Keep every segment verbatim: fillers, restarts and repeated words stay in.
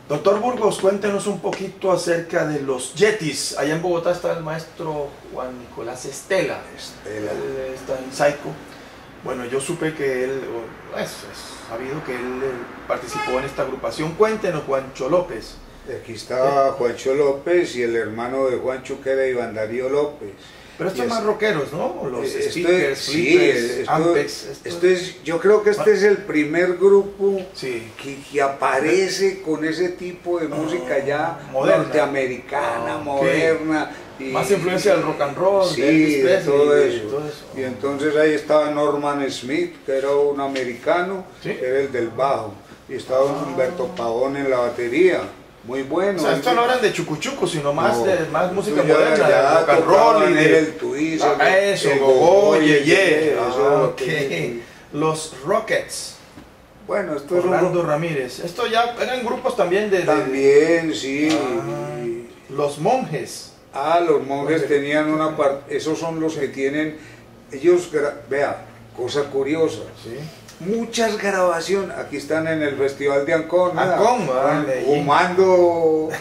Doctor Burgos, cuéntenos un poquito acerca de los Yetis. Allá en Bogotá está el maestro Juan Nicolás Estela. Estela. Él está en Saico. Bueno, yo supe que él, es, es sabido que él participó en esta agrupación. Cuéntenos, Juancho López. Aquí estaba Juancho López y el hermano de Juancho, que era Iván Darío López. Pero estos son más rockeros, ¿no? Los esto speakers, es, flippers, sí, esto, ampex. Esto, esto es, yo creo que este es el primer grupo sí. que, que aparece con ese tipo de música ya moderna, norteamericana, oh, moderna. Y, más influencia del rock and roll, sí, de Elvis Presley, todo, de, eso. de todo eso. Y entonces ahí estaba Norman Smith, que era un americano, ¿sí? que era el del bajo. Y estaba ah. Humberto Pavón en la batería. Muy bueno. O sea, esto no eran de chucuchuco, sino más no, de más música ya, moderna, ya de rock and roll y de el twist, ah, eso, gogo, ye, ye. Ah, okay. Los Rockets. Bueno, esto es Orlando Ramírez. Esto ya eran grupos también de, de también, sí. Ah, los Monjes. Ah, los Monjes tenían una parte, esos son los que tienen, ellos, vea, cosa curiosa. Sí. Muchas grabaciones, aquí están en el Festival de Ancón, Ancón, vale, fumando.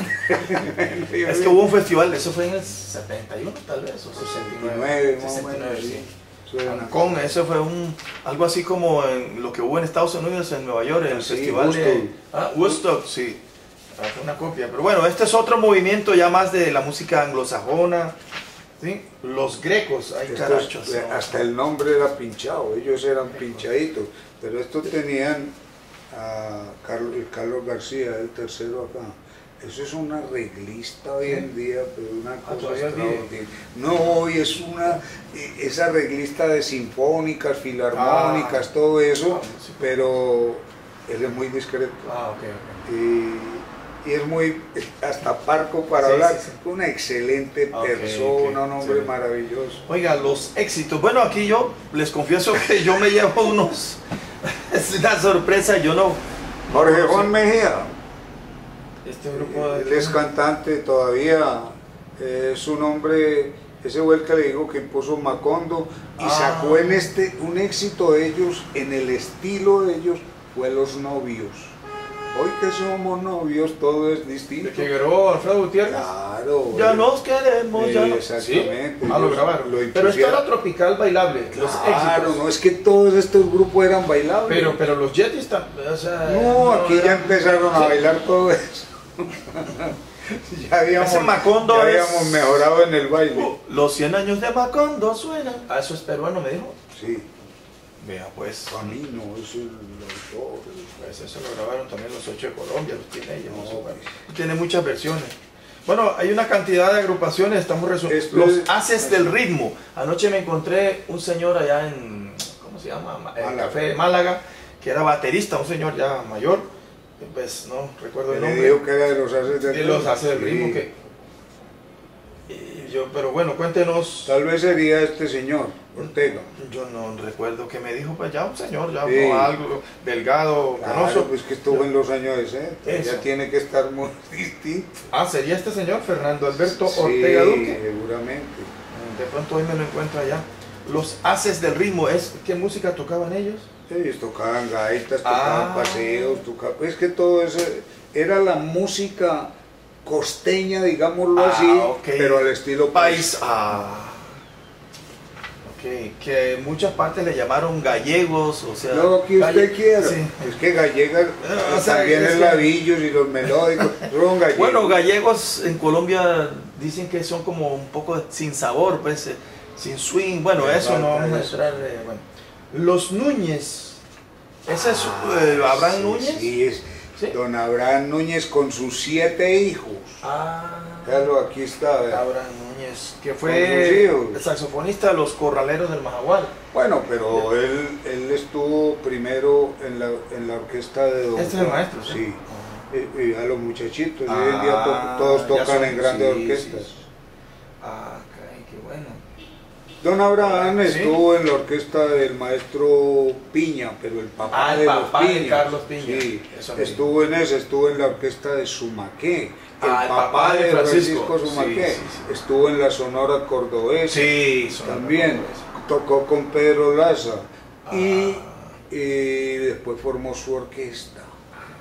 Es que hubo un festival, eso fue en el setenta y uno tal vez, o sesenta y nueve, sesenta y nueve, sí. Ancón, eso fue un, algo así como en lo que hubo en Estados Unidos, en Nueva York, en el sí, festival Woodstock. de ah, Woodstock, sí. Ah, fue una copia, pero bueno, este es otro movimiento ya más de la música anglosajona. ¿Sí? Los Grecos, hay carachos. ¿No? Hasta el nombre era pinchado, ellos eran pinchaditos, pero estos tenían a Carlos, Carlos García, el tercero acá. Eso es una arreglista hoy en día, pero una cosa ah, extraordinaria. No, hoy es una, es arreglista de sinfónicas, filarmónicas, ah, todo eso, ah, sí. Pero él es muy discreto. Ah, okay, okay. Y, y es muy, hasta parco para sí, hablar, sí, sí. Una excelente okay, persona, okay, un hombre sí. Maravilloso. Oiga, los éxitos, bueno, aquí yo les confieso que yo me llevo unos, es una sorpresa, yo no. Jorge Juan Mejía, este grupo de... él es cantante todavía, es un hombre, ese fue el que le digo que impuso Macondo, y ah. sacó en este, un éxito de ellos, en el estilo de ellos, fue Los Novios. Hoy que somos novios todo es distinto. ¿De que grabó Alfredo Gutiérrez? Claro. Ya nos queremos, eh, ya no. Exactamente. ¿Sí? Ah, lo grabaron. Lo pero esto era tropical bailable, claro, los éxitos. Claro, no es que todos estos grupos eran bailables. Pero, pero los Yetis también, o sea... No, aquí no, ya eran... empezaron a bailar todo eso. ya habíamos, Ese Macondo ya habíamos es... mejorado en el baile. Uh, los cien años de Macondo suenan. Ah, eso es peruano, me dijo. Sí. Vea, pues. Camino, eso es el autor. Pues eso lo grabaron también los ocho de Colombia, los tiene ellos. No, pues. Tiene muchas versiones. Bueno, hay una cantidad de agrupaciones, estamos resumiendo. Los es... Haces del Ritmo. Anoche me encontré un señor allá en, ¿cómo se llama? El Málaga. Café de Málaga, que era baterista, un señor ya mayor. Pues no recuerdo el nombre. Le digo que era de los Haces del Ritmo. De los Haces del Ritmo, sí. que... Y yo, pero bueno, cuéntenos. Tal vez sería este señor, Ortega. Yo no recuerdo que me dijo, pues ya un señor, ya sí. no, algo delgado, claro, canoso. Pues que estuvo en los años de sesenta, ya tiene que estar muy distinto. Ah, ¿sería este señor, Fernando Alberto sí, Ortega Duque? Seguramente. De pronto hoy me lo encuentro allá. Los Haces del Ritmo, ¿es qué música tocaban ellos? Ellos tocaban gaitas, tocaban ah. paseos, tocaban... Es que todo eso era la música costeña, digámoslo ah, así, okay. pero al estilo país. Ah. Okay. Que en muchas partes le llamaron gallegos, o sea... Lo que usted galle... quiera. Sí. Es que gallega o sea, también es, es labillos y los melódicos son gallegos. Bueno, gallegos en Colombia dicen que son como un poco sin sabor, pues, sin swing. Bueno, sí, eso no vamos a entrar... Eh, bueno. Los Núñez. ¿Ese es ah, eh, Abraham sí, Núñez? Sí, es ¿sí? Don Abraham Núñez con sus siete hijos. Ah, Véalo, aquí está. ¿verdad? Abraham Núñez, que fue el saxofonista de los Corraleros del Majagual. Bueno, pero sí. él, él estuvo primero en la, en la orquesta de Don Este es el maestro, ¿sí? Sí. Uh-huh. y, y a los muchachitos, ah, hoy en día to, todos tocan son, en grandes sí, orquestas. Sí, sí. Ah, caray, qué bueno. Don Abraham ¿sí? estuvo en la orquesta del maestro Piña, pero el papá, ah, de, el los papá Piña, de Carlos Piña. Sí, eso estuvo en ese, estuvo en la orquesta de Sumaqué. El, ah, el papá, papá de Francisco, Francisco Sumaqué, sí, sí, sí. estuvo en la Sonora Cordobesa, sí, Sonora también Cordobesa. Tocó con Pedro Laza ah. y, y después formó su orquesta.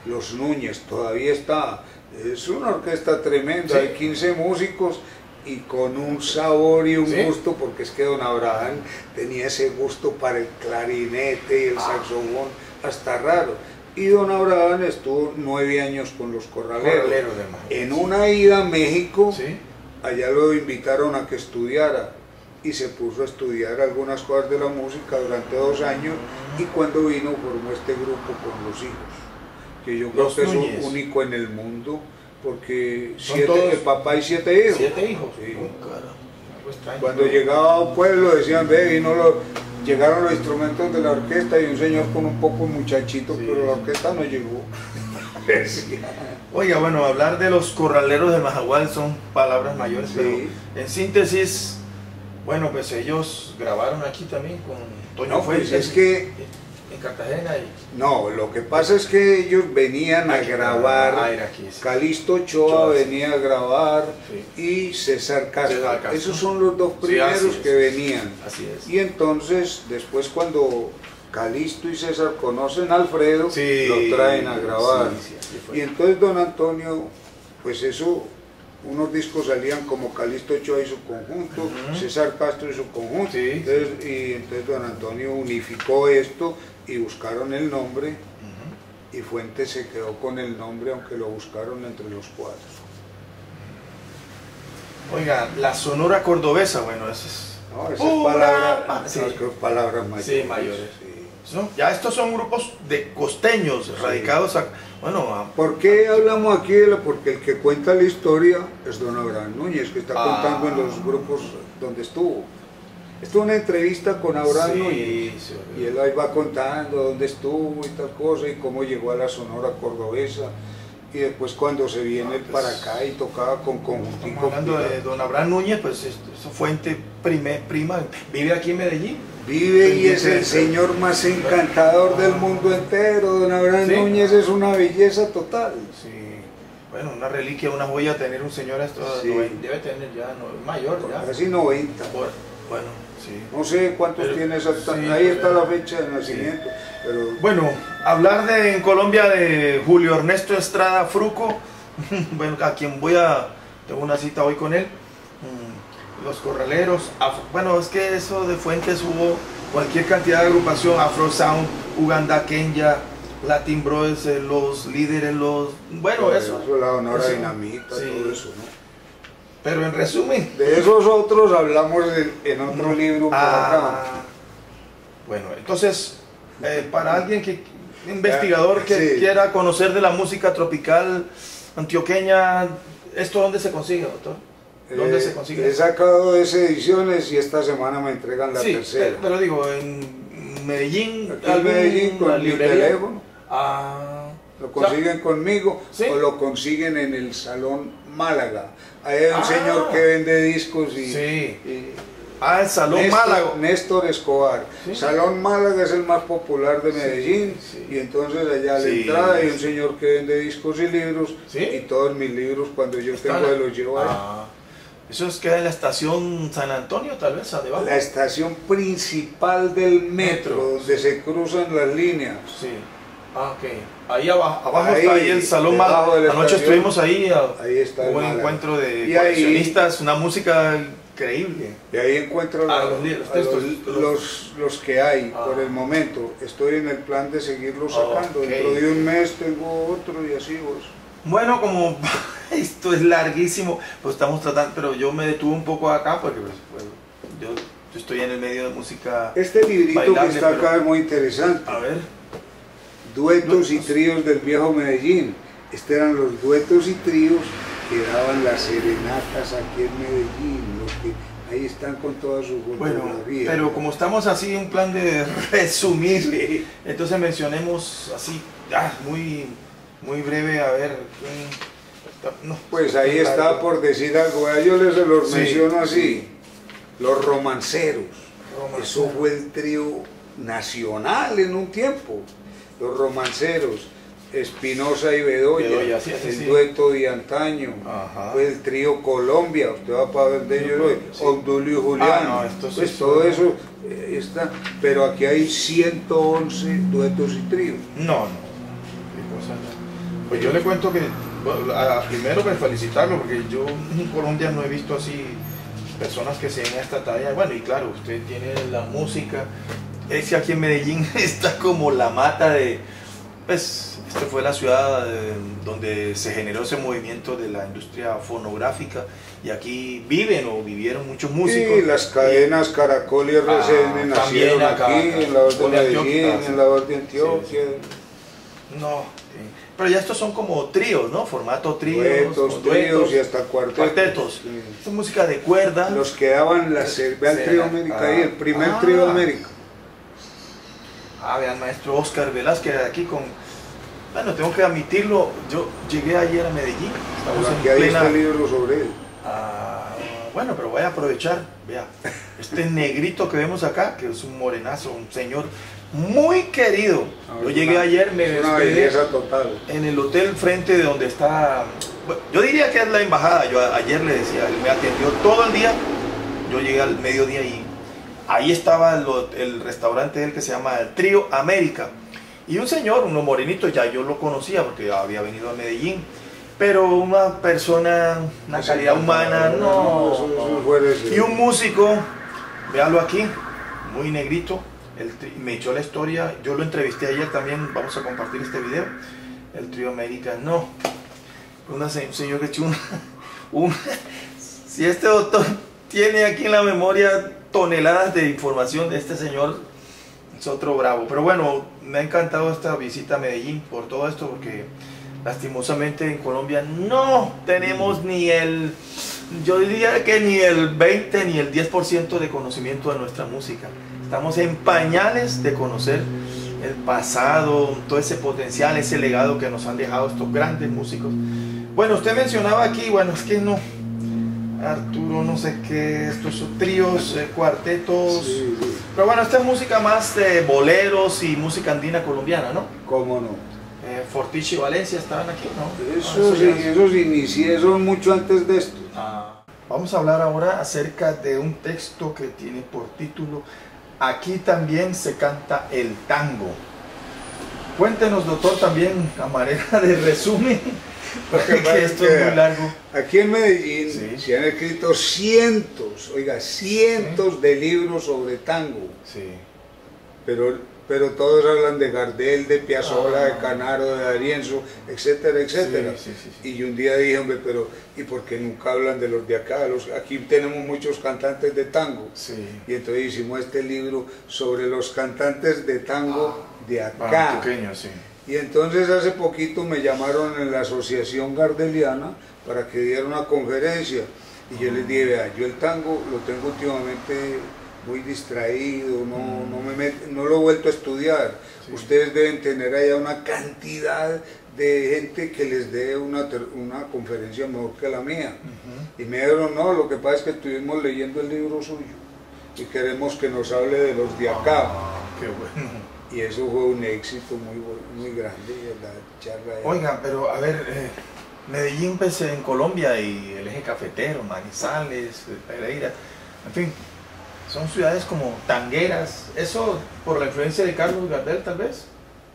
Los Núñez, todavía está. Es una orquesta tremenda, sí. Hay quince músicos y con un sabor y un ¿sí? gusto, porque es que don Abraham tenía ese gusto para el clarinete y el ah. saxofón, hasta raro. Y don Abraham estuvo nueve años con los Corraleros. Corralero de en una ida a México, ¿sí? allá lo invitaron a que estudiara y se puso a estudiar algunas cosas de la música durante dos años y cuando vino formó este grupo con los hijos, que yo creo los que Núñez. Es único en el mundo, porque siete, el papá y siete hijos. ¿Siete hijos? Sí. Oh, cara. Cuando llegaba a un pueblo decían, ve, vino lo, llegaron los instrumentos de la orquesta y un señor con un poco muchachito, sí. Pero la orquesta no llegó. Oiga, bueno, hablar de los Corraleros de Majagual son palabras mayores, sí. Pero en síntesis, bueno, pues ellos grabaron aquí también con Toño no, Fuentes. Pues es que en Cartagena. Y... No, lo que pasa es que ellos venían a grabar, ah, era aquí, sí. Calixto Ochoa venía a grabar, sí. Y César Castro. César Castro. Esos son los dos primeros sí, que venían. Así es. Y entonces, después cuando Calixto y César conocen a Alfredo, sí, lo traen a grabar. Sí, sí, y entonces don Antonio, pues eso, unos discos salían como Calixto Ochoa y su conjunto, uh-huh. César Castro y su conjunto, sí, entonces, sí. Y entonces don Antonio unificó esto y buscaron el nombre, uh-huh. Y Fuentes se quedó con el nombre, aunque lo buscaron entre los cuatro. Oiga, la Sonora Cordobesa, bueno, eso es... No, esas uh, palabras, ah, sí. No, palabras mayores. Sí, mayores. Sí. ¿No? Ya estos son grupos de costeños, sí. Radicados a... Bueno, a, ¿por qué hablamos aquí de la? Porque el que cuenta la historia es don Abraham Núñez, que está ah. contando en los grupos donde estuvo. Esto es una entrevista con Abraham sí, Núñez, sí, y él ahí va contando dónde estuvo y tal cosa, y cómo llegó a la Sonora Cordobesa, y después cuando se viene ah, pues, para acá y tocaba con conjuntico. Hablando de don Abraham Núñez, pues su fuente primer, prima, vive aquí en Medellín. Vive y es el señor más encantador del mundo entero. Don Abraham ¿sí? Núñez es una belleza total. Sí. Bueno, una reliquia, una joya tener un señor esto, sí. Debe tener ya, no, mayor ya. Casi noventa. Por, bueno, sí. No sé cuántos pero, tiene exactamente, sí, ahí está la fecha de nacimiento. Sí. Pero... Bueno, hablar de en Colombia de Julio Ernesto Estrada Fruco, bueno, a quien voy a, tengo una cita hoy con él. Los Corraleros, Afro, bueno, es que eso de Fuentes hubo cualquier cantidad de agrupación, Afro Sound, Uganda, Kenya, Latin Brothers, eh, los líderes, los... Bueno, pero eso. eso la Honora Dinamita, sí. Todo eso, ¿no? Pero en resumen... De esos otros hablamos de, en otro no. libro por ah, acá. Bueno, entonces, eh, para alguien que, investigador que sí. quiera conocer de la música tropical antioqueña, ¿esto dónde se consigue, doctor? ¿Dónde eh, se consigue? He sacado dos ediciones y esta semana me entregan la sí, tercera. Pero digo, en Medellín, aquí en Medellín con mi teléfono. Ah, lo consiguen o sea, conmigo, ¿sí? O lo consiguen en el Salón Málaga. Ahí hay un ah, señor que vende discos y... Sí. y ah, el Salón Néstor, Málaga. Néstor Escobar. ¿Sí? Salón Málaga es el más popular de Medellín, sí, sí. Y entonces allá a la sí, entrada hay un señor que vende discos y libros, ¿sí? Y todos mis libros cuando yo Están, tengo de los llevo ahí. Ah. Eso es que en la estación San Antonio, tal vez, debajo. La estación principal del metro, metro donde se cruzan las líneas. Sí. Ah, ok. Ahí abajo, abajo ahí, está ahí el Salón Málaga. Anoche estuvimos ahí, ahí está hubo un encuentro de coleccionistas, una música increíble. Y ahí encuentro ah, los, los, los, textos, los, los, los que hay ah. por el momento. Estoy en el plan de seguirlos sacando. Okay. Dentro de un mes tengo otro y así vos. Bueno, como esto es larguísimo, pues estamos tratando, pero yo me detuve un poco acá porque pues, pues, yo, yo estoy en el medio de música. Este librito bailable, que está pero, acá es muy interesante. A ver. Duetos y tríos del viejo Medellín. Estos eran los duetos y tríos que daban las serenatas aquí en Medellín, los que ahí están con toda su fotografía. Bueno, pero como estamos así en plan de resumir, sí. Entonces mencionemos así, ah, muy... muy breve, a ver. No, pues ahí está algo. Por decir algo, yo les los sí, menciono así, sí. Los romanceros. romanceros, eso fue el trío nacional en un tiempo, los romanceros, Espinosa y Bedoya, Bedoya sí, el sí. dueto de antaño, ajá. Fue el trío Colombia, usted va para ver de ellos hoy, sí. Obdulio y Julián, ah, no, esto sí pues todo son... eso eh, está, pero aquí hay ciento once duetos y tríos. No, no. Pues yo le cuento que, bueno, a, primero me felicitarlo, porque yo en Colombia no he visto así personas que se den a esta talla. Bueno, y claro, usted tiene la música, es que aquí en Medellín está como la mata de, pues, esta fue la ciudad eh, donde se generó ese movimiento de la industria fonográfica, y aquí viven o vivieron muchos músicos. Y las cadenas Caracol y R C N ah, nacieron acá, aquí, acá, en la voz de Medellín, Antioquia, en la voz de Antioquia. Sí, sí. No, sí. Pero ya estos son como tríos, ¿no? Formato tríos, duetos, tríos y hasta cuartetos. Cuartetos. Sí. Esta es música de cuerda. Los que daban la ve al trío América ah, ahí, el primer ah, trío América. Ah, vean, maestro Oscar Velázquez aquí con... Bueno, tengo que admitirlo, yo llegué ayer a Medellín. Estamos aquí en plena... Ahí está el libro sobre él. Ah, bueno, pero voy a aprovechar, vea, este negrito que vemos acá, que es un morenazo, un señor muy querido. Yo llegué ayer, me despedí en el hotel frente de donde está, bueno, yo diría que es la embajada. Yo ayer le decía, él me atendió todo el día, yo llegué al mediodía y ahí estaba el, el restaurante del que se llama el Trío América, y un señor, uno morenito, ya yo lo conocía porque había venido a Medellín, pero una persona, una calidad humana, no, no. Y un músico, véalo aquí, muy negrito. El me echó la historia, yo lo entrevisté ayer también, vamos a compartir este video. El Trío América, no, una, un señor que echó un, un, si este doctor tiene aquí en la memoria toneladas de información de este señor, es otro bravo. Pero bueno, me ha encantado esta visita a Medellín por todo esto, porque lastimosamente en Colombia no tenemos ni el, yo diría que ni el veinte ni el diez por ciento de conocimiento de nuestra música. Estamos en pañales de conocer el pasado, todo ese potencial, ese legado que nos han dejado estos grandes músicos. Bueno, usted mencionaba aquí, bueno, es que no, Arturo, no sé qué, estos son tríos, eh, cuartetos, sí, sí. Pero bueno, esta es música más de boleros y música andina colombiana, ¿no? ¿Cómo no? Eh, Fortiche y Valencia estaban aquí, ¿no? Eso, ah, eso sí, ya... eso se inició, eso mucho antes de esto. Ah. Vamos a hablar ahora acerca de un texto que tiene por título Aquí también se canta el tango. Cuéntenos, doctor, también a manera de resumen, porque que esto es muy largo. Aquí en Medellín sí. se han escrito cientos, oiga, cientos sí. de libros sobre tango. Sí. Pero pero todos hablan de Gardel, de Piazzolla, ah, de Canaro, de D'Arienzo, etcétera, etcétera. Sí, sí, sí, sí. Y un día dije, hombre, pero ¿y por qué nunca hablan de los de acá? Los, aquí tenemos muchos cantantes de tango. Sí. Y entonces hicimos este libro sobre los cantantes de tango ah, de acá. Pequeño, sí. Y entonces hace poquito me llamaron en la Asociación Gardeliana para que diera una conferencia. Y yo les dije, vea, yo el tango lo tengo últimamente muy distraído, no, mm. no, me met, no lo he vuelto a estudiar. Sí. Ustedes deben tener allá una cantidad de gente que les dé una, una conferencia mejor que la mía. Uh-huh. Y me dijeron, no, lo que pasa es que estuvimos leyendo el libro suyo y queremos que nos hable de los de acá. Ah, qué bueno. Y eso fue un éxito muy, muy grande, la charla. Oiga, pero a ver, eh, Medellín pues, en Colombia y el eje cafetero, Manizales, Pereira, en fin, son ciudades como tangueras. ¿Eso por la influencia de Carlos Gardel tal vez?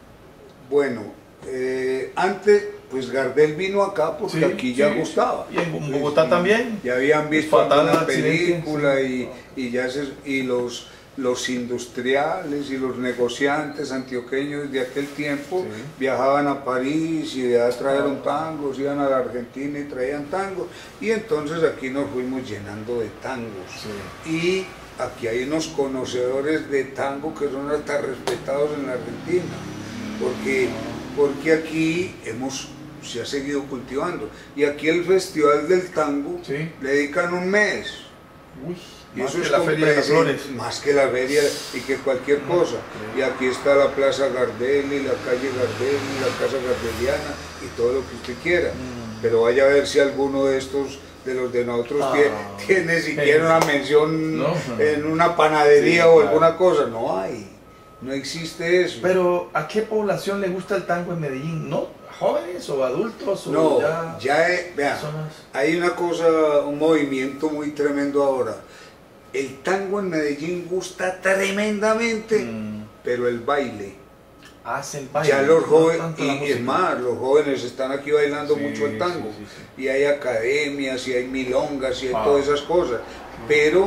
Bueno, eh, antes pues Gardel vino acá porque sí, aquí ya sí, gustaba. Y en Bogotá sí, también. Ya habían visto una película sí. y, y, ya se, y los, los industriales y los negociantes antioqueños de aquel tiempo sí. viajaban a París y de allá trajeron tangos, iban a la Argentina y traían tangos. Y entonces aquí nos fuimos llenando de tangos. Sí. Y aquí hay unos conocedores de tango que son hasta respetados en la Argentina, porque, porque aquí hemos, se ha seguido cultivando. Y aquí el Festival del Tango sí. le dedican un mes. Uy, y más eso que es la Feria de las Flores. Más que la feria y que cualquier cosa. Okay. Y aquí está la Plaza Gardel y la calle Gardel y la Casa Gardeliana y todo lo que usted quiera. Mm. Pero vaya a ver si alguno de estos de los de nosotros ah, tiene, tiene siquiera una mención no, no. en una panadería sí, o claro. alguna cosa. No hay, no existe eso. Pero ¿a qué población le gusta el tango en Medellín? ¿No? ¿Jóvenes o adultos? O no, ya, ya es, vea, personas... hay una cosa, un movimiento muy tremendo ahora. El tango en Medellín gusta tremendamente, mm. pero el baile, hacen baile. Ya los jóvenes, no y es más, los jóvenes están aquí bailando sí, mucho el tango, sí, sí, sí. Y hay academias, y hay milongas, y hay ah. todas esas cosas, pero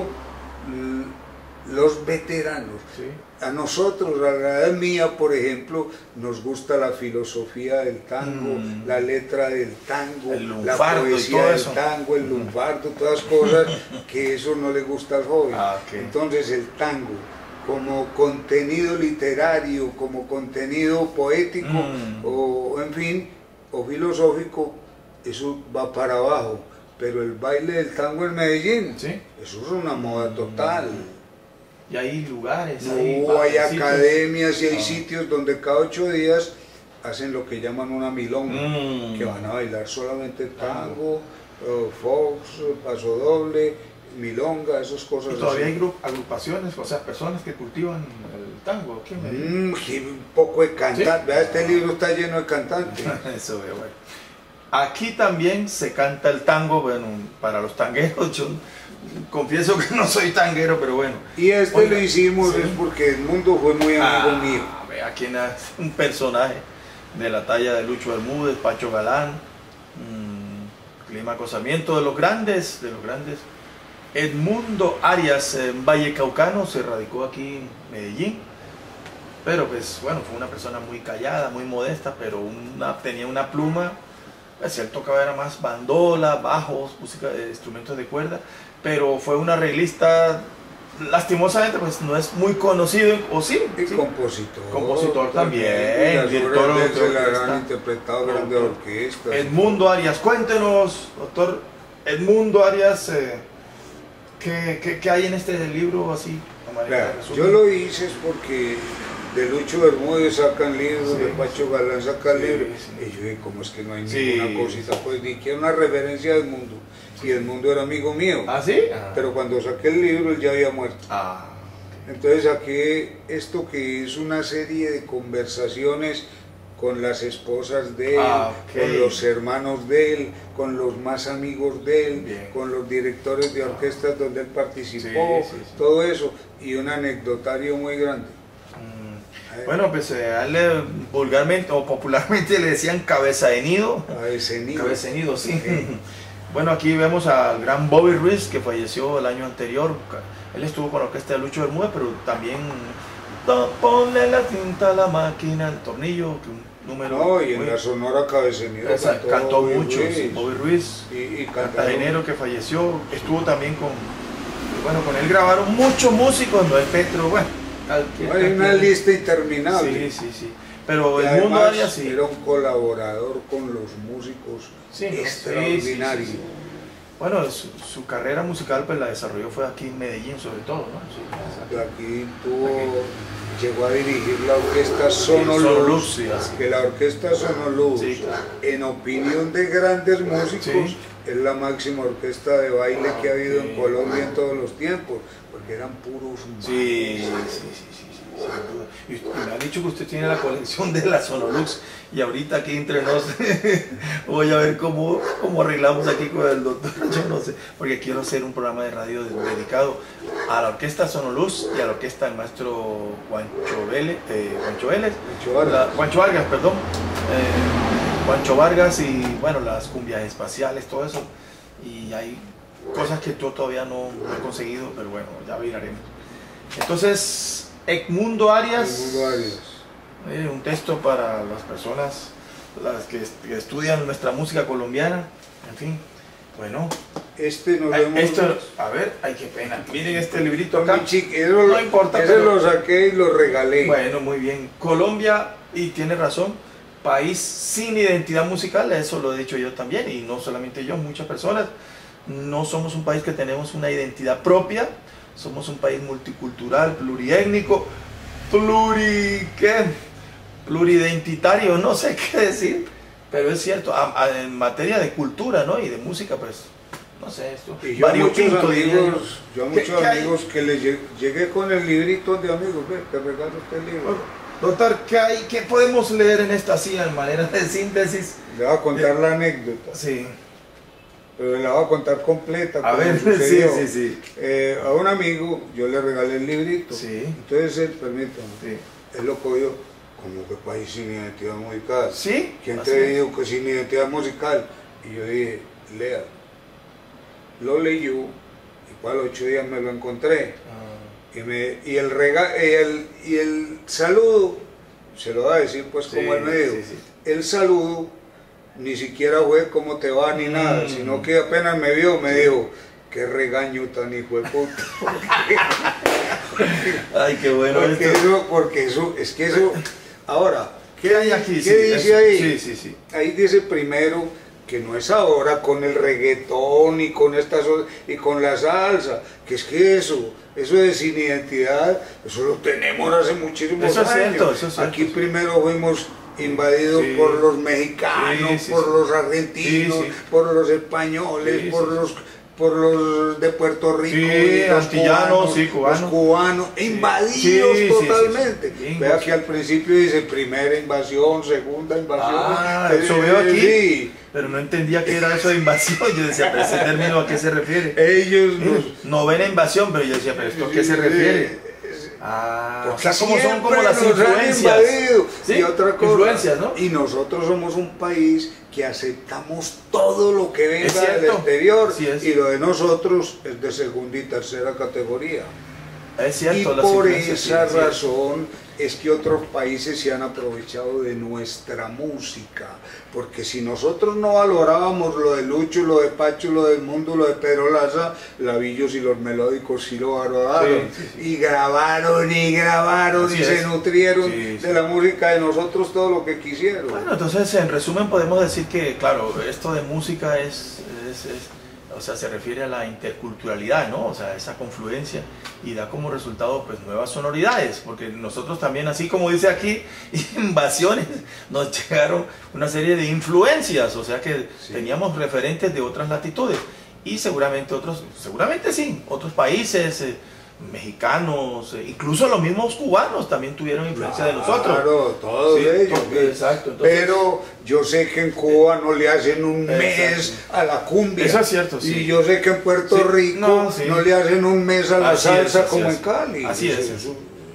los veteranos, sí. A nosotros, a la edad mía, por ejemplo, nos gusta la filosofía del tango, mm. la letra del tango, la poesía del eso. tango, el lunfardo, todas cosas que eso no le gusta al joven. Ah, okay. Entonces el tango, como contenido literario, como contenido poético, mm. o en fin, o filosófico, eso va para abajo. Pero el baile del tango en Medellín, ¿sí? Eso es una moda total. Y hay lugares, no, hay, hay academias y hay no. sitios donde cada ocho días hacen lo que llaman una milonga, mm. que van a bailar solamente tango, uh, fox, paso doble, milonga, esas cosas. ¿Y todavía así. Hay agrupaciones, o sea, personas que cultivan el tango? ¿Quién me mm, un poco de cantantes, ¿sí? Vea, este libro está lleno de cantantes. Eso veo, bueno. Aquí también se canta el tango, bueno, para los tangueros, yo confieso que no soy tanguero, pero bueno. Y este Oiga, lo hicimos ¿sí? Es porque Edmundo fue muy amigo ah, mío. Aquí es un personaje de la talla de Lucho Bermúdez, Pacho Galán, mmm, Clima Sarmiento, de los grandes, de los grandes. Edmundo Arias, en Vallecaucano, se radicó aquí en Medellín, pero pues bueno, fue una persona muy callada, muy modesta, pero una, tenía una pluma. Si él tocaba era más bandola, bajos, música, eh, instrumentos de cuerda, pero fue un arreglista, lastimosamente pues no es muy conocido, o sí, y sí. compositor, compositor también, también director de se la han interpretado grandes orquestas. Edmundo Arias, cuéntenos, doctor Edmundo Arias, eh, ¿qué, qué, qué hay en este libro así? Claro, yo lo hice es porque de Lucho Bermúdez sacan libros, sí, de Pacho Galán sacan sí, libros, sí. Y yo dije, ¿cómo es que no hay sí, ninguna cosita? Pues ni que una referencia del mundo, sí. Y el mundo era amigo mío. ¿Ah, sí? Ah. Pero cuando saqué el libro, él ya había muerto. Ah. Entonces saqué esto que es una serie de conversaciones con las esposas de él, ah, okay. Con los hermanos de él, con los más amigos de él, bien. Con los directores de orquestas donde él participó, sí, sí, sí. Todo eso, y un anecdotario muy grande. Bueno, pues eh, a él vulgarmente o popularmente le decían cabeza de nido. Cabeza de nido. Cabeza de nido, sí. Sí. Bueno, aquí vemos al gran Bobby Ruiz, que falleció el año anterior. Él estuvo con la orquesta de Lucho Bermúdez, pero también ponle la cinta a la máquina, el tornillo, que un número... No, y en muy... la Sonora Cabeza de nido cantó, cantó Bobby mucho, Ruiz. Sí, Bobby Ruiz, y, y cartagenero que falleció. Estuvo también con... Bueno, con él grabaron muchos músicos, Noel Petro, bueno. Cualquier, hay una cualquier... lista interminable. Sí, sí, sí. Pero y Edmundo Arias sí. Era un colaborador con los músicos, sí, extraordinario. Sí, sí, sí. Bueno, su, su carrera musical pues la desarrolló fue aquí en Medellín sobre todo, ¿no? Sí, aquí tuvo, aquí. Llegó a dirigir la orquesta Sonolux, sí, que la orquesta Sonolux, sí, claro. En opinión de grandes músicos, sí. Es la máxima orquesta de baile ah, que ha habido okay. En Colombia en todos los tiempos, porque eran puros sí, sí, sí, sí, sí, sin duda. Y me ha dicho que usted tiene la colección de la Sonolux, y ahorita aquí entre nos voy a ver cómo, cómo arreglamos aquí con el doctor, yo no sé, porque quiero hacer un programa de radio dedicado a la orquesta Sonolux y a la orquesta del maestro Juancho Vélez, eh, Juancho Vélez, Juancho Vargas, la, Juancho Vargas, perdón, eh, Juancho Vargas y bueno, las cumbias espaciales, todo eso, y hay cosas que yo todavía no, no he conseguido, pero bueno, ya miraremos. Entonces, Edmundo Arias, Edmundo Arias. Eh, un texto para las personas las que, que estudian nuestra música colombiana, en fin, bueno. Este nos ay, esto, a ver, ay, qué pena, miren este librito acá, no, no importa. Ese pero, lo saqué y lo regalé. Bueno, muy bien, Colombia, y tiene razón, país sin identidad musical, eso lo he dicho yo también, y no solamente yo, muchas personas. No somos un país que tenemos una identidad propia, somos un país multicultural, pluriétnico, pluri, ¿qué? Pluridentitario, no sé qué decir, pero es cierto, a, a, en materia de cultura, ¿no? Y de música, pues, no sé, esto. Y yo a muchos amigos, yo a muchos ¿Qué, amigos qué que les llegué, llegué con el librito de amigos, ve, te regalo este libro. Bueno, doctor, ¿qué hay? ¿Qué podemos leer en esta así, en manera de síntesis? Le voy a contar eh, la anécdota. Sí. Pero la voy a contar completa. A ver, sí, sí, sí. Eh, a un amigo yo le regalé el librito. Sí. Entonces él, permítame, sí. Él lo cogió ¿Cómo que país sin identidad musical? Sí. ¿Quién te dijo que sin identidad musical? Y yo dije, lea. Lo leyó y para los ocho días me lo encontré. Ah. Y, me, y, el rega, y, el, y el saludo, se lo va a decir pues sí, como él me dijo, sí, sí. El saludo ni siquiera fue cómo te va ni mm. nada, sino que apenas me vio, me sí. dijo, qué regaño tan hijo de puta. Ay, qué bueno. Porque esto. eso, porque eso, es que eso, ahora, ¿qué, hay aquí? ¿Qué sí, dice eso, ahí? Sí, sí, sí. Ahí dice primero que no es ahora con el reggaetón y con estas y con la salsa, que es que eso, eso de sin identidad, eso lo tenemos hace muchísimos eso años. Es cierto, eso es cierto, aquí sí. primero fuimos invadidos sí. por los mexicanos, sí, sí, por sí. los argentinos, sí, sí. por los españoles, sí, por sí. los por los de Puerto Rico, sí, y los antillanos, cubanos, sí, cubanos, los cubanos sí. invadidos sí, totalmente. Sí, sí, sí. Vea que al principio dice primera invasión, segunda invasión. Ah, eso veo aquí. Sí. Pero no entendía qué era eso de invasión. Yo decía, pero ese término ¿a qué se refiere? Ellos nos... Novena invasión, pero yo decía, pero ¿esto a qué se refiere? Ah, o sea, como son como las influencias. ¿Sí? Y otra cosa. Influencias, ¿no? Y nosotros somos un país que aceptamos todo lo que venga del exterior. Sí, y lo de nosotros es de segunda y tercera categoría. Es cierto, y por esa sí, razón es que otros países se han aprovechado de nuestra música, porque si nosotros no valorábamos lo de Lucho, lo de Pacho, lo del Mundo, lo de Pedro Laza, Lavillos y los Melódicos sí lo valoraron, sí, sí, sí. y grabaron y grabaron Así y es. se nutrieron sí, sí. de la música de nosotros todo lo que quisieron. Bueno, entonces en resumen podemos decir que, claro, esto de música es... es, es o sea, se refiere a la interculturalidad, ¿no? O sea, esa confluencia y da como resultado pues nuevas sonoridades, porque nosotros también, así como dice aquí, invasiones, nos llegaron una serie de influencias, o sea que sí. teníamos referentes de otras latitudes y seguramente otros, seguramente sí, otros países, eh, mexicanos, eh, incluso los mismos cubanos también tuvieron influencia claro, de nosotros. Claro, todos sí, ellos. To exacto. Entonces, pero yo sé que en Cuba no le hacen un mes exacto. a la cumbia. Eso es cierto, sí. Y yo sé que en Puerto sí, Rico no, sí. no le hacen un mes a la así salsa es, como es. en Cali. Así es. es.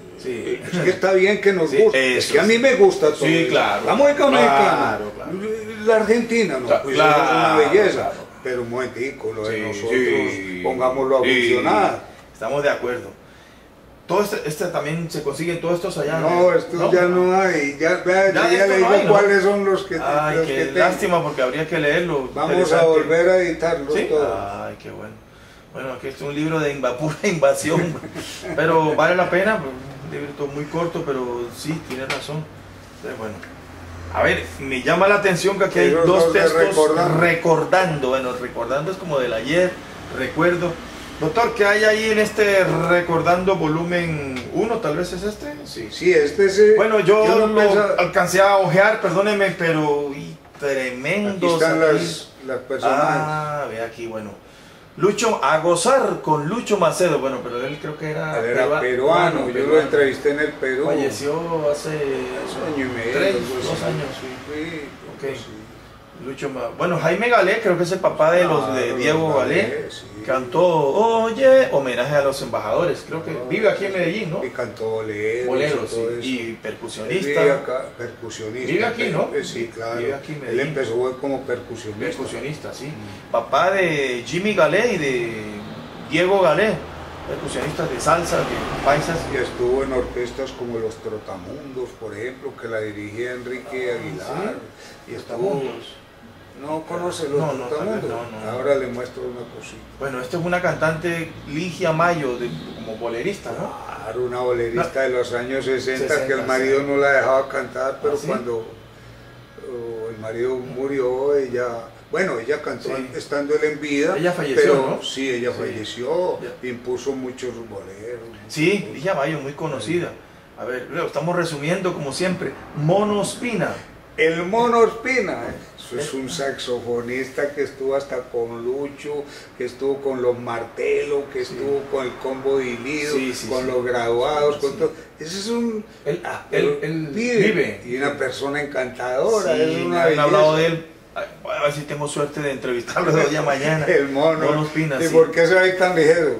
Sí. Es que está bien que nos sí, guste. Es que a mí me gusta todo. Sí, claro. La música claro, mexicana. Claro. La Argentina, no, claro, pues claro, es una belleza. Claro. Pero un momentico, lo de sí, nosotros, sí, pongámoslo a sí. funcionar. Estamos de acuerdo. Todo este, este también se consiguen todos estos allá. No, estos ¿no? ya no hay. Ya, ya, ya, ya le digo no hay, cuáles ¿no? son los que Ay, los qué que lástima tengo. porque habría que leerlo. Vamos a volver a editarlos ¿Sí? todos. Ay, qué bueno. Bueno, aquí es un libro de inv pura invasión, pero vale la pena. Un libro muy corto, pero sí, tiene razón. Entonces, bueno. A ver, me llama la atención que aquí hay dos textos recordando. recordando. Bueno, recordando es como del ayer, recuerdo. Doctor, ¿qué hay ahí en este Recordando volumen uno? ¿Tal vez es este? Sí, sí, este es... Eh, bueno, yo, yo lo pensa... alcancé a ojear, perdóneme, pero y, tremendos. Aquí están las, las personas. Ah, ve aquí, bueno. Lucho, a gozar con Lucho Macedo. Bueno, pero él creo que era, él era peruano. peruano. Yo peruano. lo entrevisté en el Perú. Falleció hace... un año y medio. Tres, dos años, sí. Sí, okay. sí. Lucho, bueno, Jaime Galé, creo que es el papá de los de Diego Galé, sí. cantó Oye, homenaje a los embajadores, creo que no, vive aquí en Medellín, ¿no? Y cantó boleros, boleros sí. y percusionista. Vive acá, percusionista. Vive aquí, ¿no? Sí, claro. Vive aquí en Medellín. Él empezó como percusionista. Percusionista, sí. Mm. Papá de Jimmy Galé y de Diego Galé, percusionistas de salsa, de paisas. Y estuvo en orquestas como Los Trotamundos, por ejemplo, que la dirigía Enrique Aguilar. Sí. Y estuvo... No conoce los no, no, Trotamundos. No, no, Ahora le muestro una cosita. Bueno, esta es una cantante Ligia Mayo, de, como bolerista, ¿no? Claro, una bolerista no. de los años sesenta, sesenta que el marido sí. no la dejaba cantar, pero ¿Ah, sí? cuando oh, el marido murió, ella... Bueno, ella cantó sí. estando él en vida. Ella falleció, pero, ¿no? Sí, ella sí. falleció, ya. impuso muchos boleros. Sí, Ligia Mayo, muy conocida. A ver, estamos resumiendo como siempre. Mono Espina. El Mono Espina, eso es un saxofonista que estuvo hasta con Lucho, que estuvo con los Martelo, que sí. estuvo con el Combo Dilido, sí, sí, con sí. los Graduados, con sí. todo. Ese es un... Él, él, él vive. vive. Y una persona encantadora. Sí, es una han hablado de él. A ver si tengo suerte de entrevistarlo de hoy a mañana. El Mono. Mono Espina, ¿Y sí. por qué se ve tan ligero?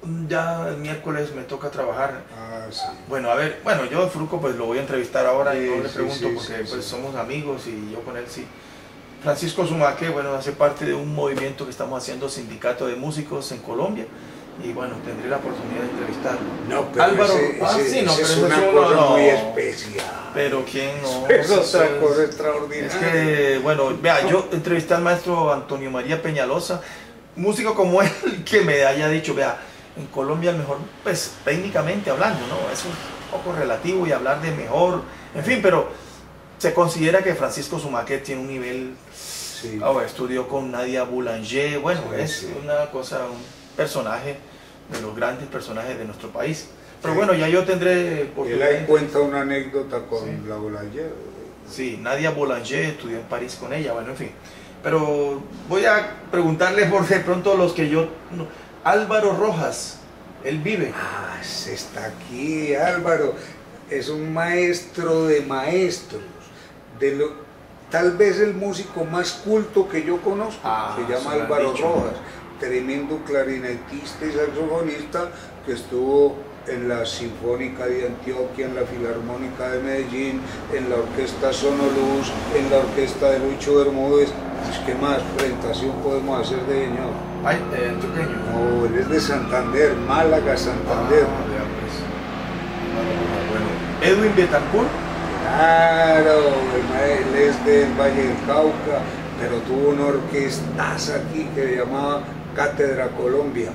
ya el miércoles me toca trabajar. Ah, sí. Bueno, a ver, bueno, yo a Fruco pues lo voy a entrevistar ahora sí, y no le sí, pregunto sí, porque sí, pues sí. somos amigos y yo con él sí. Francisco Zumaque, bueno, hace parte de un movimiento que estamos haciendo, Sindicato de Músicos en Colombia, y bueno, tendré la oportunidad de entrevistarlo. No, pero Álvaro, ese, ah, ese, sí, no, ese pero es una eso cosa no, muy no. especial. Pero quién no. Es otra es, cosa extraordinaria. Es que, bueno, vea, yo entrevisté al maestro Antonio María Peñalosa, músico como él, que me haya dicho, vea, en Colombia el mejor, pues técnicamente hablando, ¿no? Es un poco relativo y hablar de mejor, en fin, pero se considera que Francisco Zumaque tiene un nivel, sí. Oh, estudió con Nadia Boulanger, bueno, sí, es sí. una cosa, un personaje de los grandes personajes de nuestro país. Pero sí. bueno, ya yo tendré oportunidad. Él ahí cuenta una anécdota con sí. la Boulanger. Sí, Nadia Boulanger, estudió en París con ella, bueno, en fin. Pero voy a preguntarle por de pronto los que yo... No, Álvaro Rojas, él vive. Ah, está aquí, Álvaro. Es un maestro de maestros. De lo, tal vez el músico más culto que yo conozco. Ah, se llama Álvaro Rojas. Tremendo clarinetista y saxofonista que estuvo en la Sinfónica de Antioquia, en la Filarmónica de Medellín, en la Orquesta Sonoluz, en la Orquesta de Lucho Bermúdez. ¿Qué más presentación podemos hacer de señor? Ay, eh, antioqueño. No, él es de Santander, Málaga, Santander. Ah, ya pues. Bueno, Edwin Betancourt. Claro, él es del Valle del Cauca, pero tuvo una orquestaza aquí que se llamaba Cátedra Colombia.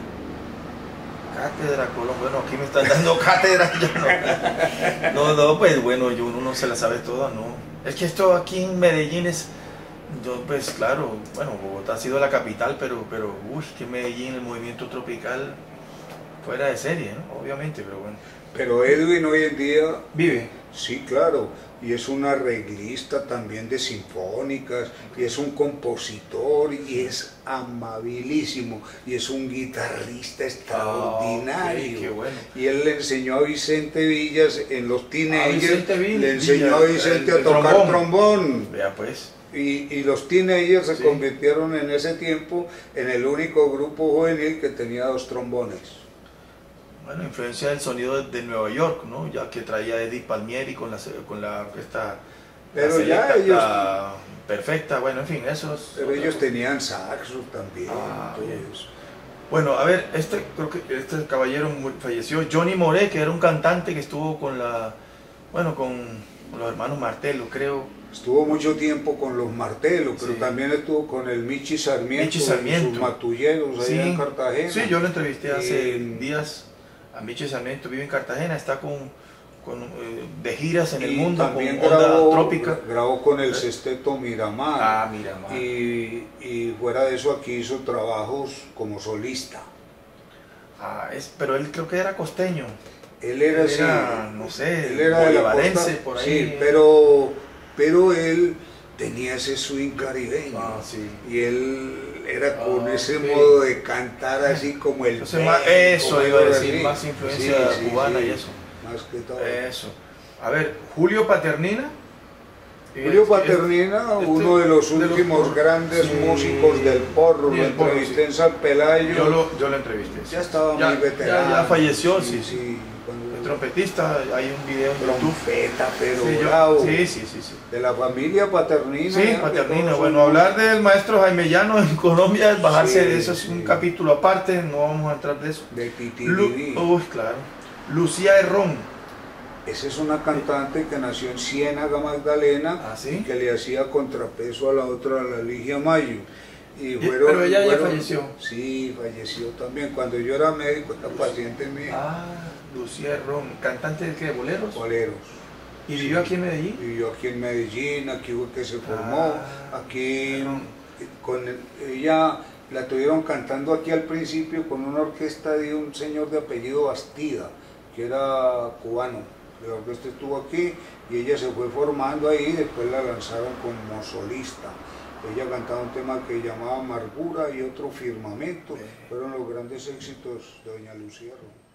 Cátedra Colombia, bueno, aquí me están dando cátedra. No, no, pues bueno, yo uno no se la sabe toda, no. Es que esto aquí en Medellín es, yo, pues claro, bueno, Bogotá ha sido la capital, pero, pero, uy, que Medellín, el movimiento tropical, fuera de serie, ¿no? Obviamente, pero bueno. Pero Edwin hoy en día... ¿Vive? Sí, claro, y es un arreglista también de sinfónicas, y es un compositor, y es amabilísimo, y es un guitarrista extraordinario. Oh, okay, qué bueno. Y él le enseñó a Vicente Villas en los teenagers, ah, Villa, le enseñó Villa, a Vicente el, el a tocar trombón. trombón. Vea pues. Y, y los teenagers se sí. convirtieron en ese tiempo en el único grupo juvenil que tenía dos trombones. Bueno, influencia del sonido de, de Nueva York, ¿no? Ya que traía Eddie Palmieri con la, con la orquesta pero la ya ellos la perfecta, bueno, en fin, eso es pero ellos cosa. tenían saxo también. Ah, bueno, a ver, este creo que este caballero falleció, Johnny Moré, que era un cantante que estuvo con la, bueno, con, con los hermanos Martelo, creo. Estuvo mucho tiempo con los Martelos, pero sí. también estuvo con el Michi Sarmiento, Michi Sarmiento. sus matulleros allá sí. en Cartagena. Sí, yo lo entrevisté hace eh, días. A Michi Sarmiento vive en Cartagena, está con, con eh, de giras en el mundo, también con grabó, Onda Trópica. Grabó con el Sexteto Miramar. Ah, Miramar. Y, y fuera de eso aquí hizo trabajos como solista. Ah, es, pero él creo que era costeño. Él era, él era sí, no sé, él era de la costa, por ahí. Sí, pero, pero él tenía ese swing caribeño. Ah, sí. Y él era con ah, ese okay. modo de cantar así como el... Entonces, más, eso iba a decir, así. Más influencia sí, sí, cubana sí, y eso. Más que todo. Eso. A ver, Julio Paternina. Julio Paternina, este, uno de los últimos de los, grandes sí, músicos del porro, lo entrevisté sí. en San Pelayo. Yo lo, yo lo entrevisté. Ya estaba ya, muy veterano. Ya, ya falleció, sí, sí. sí. El trompetista, hay un video en trompeta, pero sí, bravo. Sí, sí, sí, sí. De la familia Paternina. Sí, Paternina. Bueno, hablar del maestro Jaime Llano en Colombia, bajarse sí, de eso es sí. un capítulo aparte, no vamos a entrar de eso. De Lu Uy, claro. Lucía Herrón. Esa es una cantante que nació en Ciénaga, Magdalena, ¿Ah, sí? que le hacía contrapeso a la otra, a la Ligia Mayo. Y fueron, pero ella fueron, ya falleció. Sí, falleció también. Cuando yo era médico, era paciente mío. Ah, Lucía Herrón, cantante de qué, boleros. Boleros. ¿Y vivió sí. aquí en Medellín? Vivió aquí en Medellín, aquí fue que se formó. Ah, aquí con ella la tuvieron cantando aquí al principio con una orquesta de un señor de apellido Bastida, que era cubano. La orquesta estuvo aquí y ella se fue formando ahí y después la lanzaron como solista. Ella cantaba un tema que llamaba Amargura y otro Firmamento. Fueron los grandes éxitos de doña Lucía Herrón.